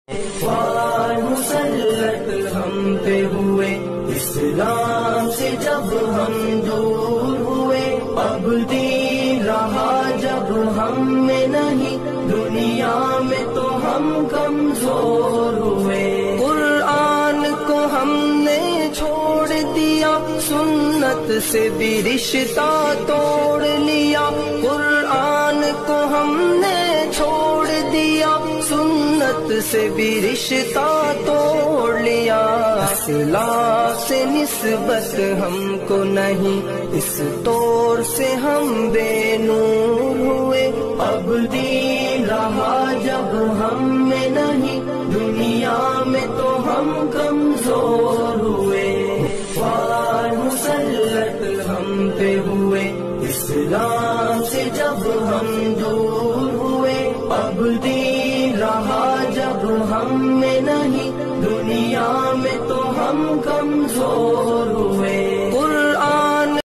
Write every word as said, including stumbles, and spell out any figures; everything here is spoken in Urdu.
وار مسلط ہم پہ ہوئے، اسلام سے جب ہم دور ہوئے، اب دین رہا جب ہم میں نہیں، دنیا میں تو ہم کمزور ہوئے۔ قرآن کو ہم نے چھوڑ دیا، سنت سے بھی رشتہ توڑ لیا۔ قرآن کو ہم نے چھوڑ دیا، سنت سے بھی رشتہ توڑ لیا۔ اخلاق سے نسبت ہم کو نہیں، اس طور سے ہم بے نور ہوئے۔ اب دین رہا جب ہم میں نہیں، دنیا میں تو ہم کمزور ہوئے۔ وار مسلط ہم پہ ہوئے، اسلام سے جب ہم دور ہوئے، اب دین رہا جب ہم میں نہیں، دنیا میں تو ہم کمزور